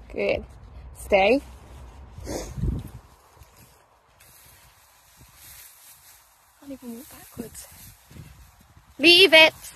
Good. Stay. Can't even walk backwards. Leave it.